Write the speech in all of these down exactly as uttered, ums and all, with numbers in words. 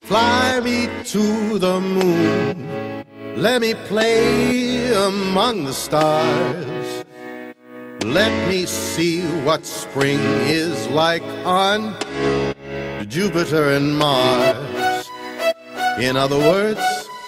Fly me to the moon, let me play among the stars. Let me see what spring is like on Jupiter and Mars. In other words,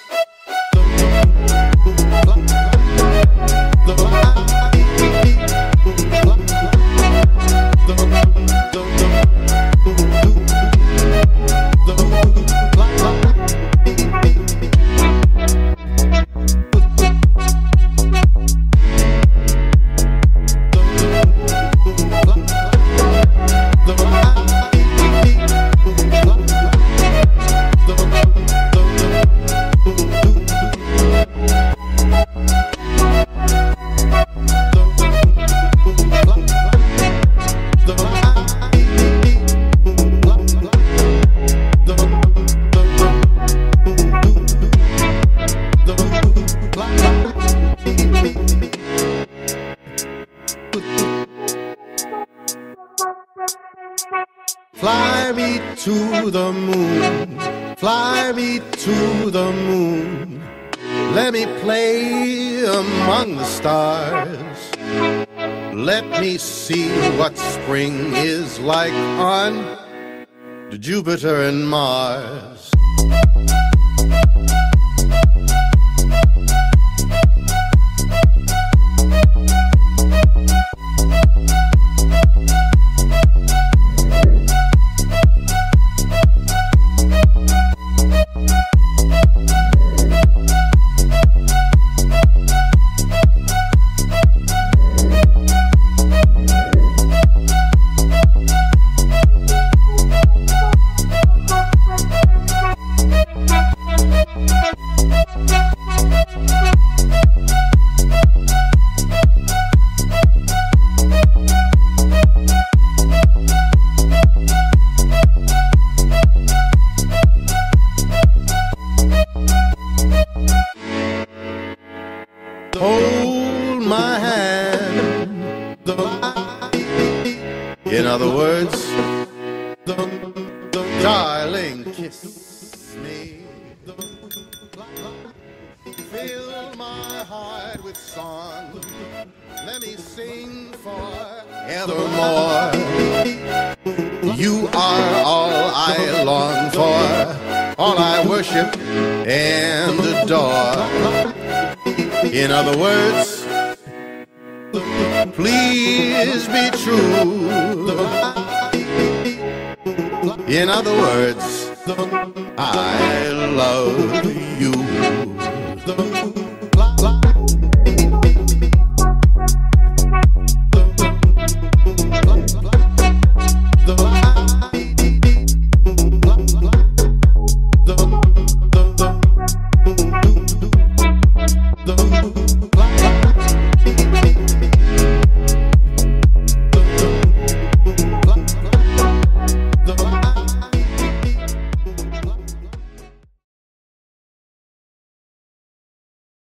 fly me to the moon, fly me to the moon. Let me play among the stars. Let me see what spring is like on Jupiter and Mars. Hold my hand, in other words, darling, kiss me. Fill my heart with song, let me sing forevermore. You are all I long for, all I worship and adore. In other words, please be true. In other words, I love you.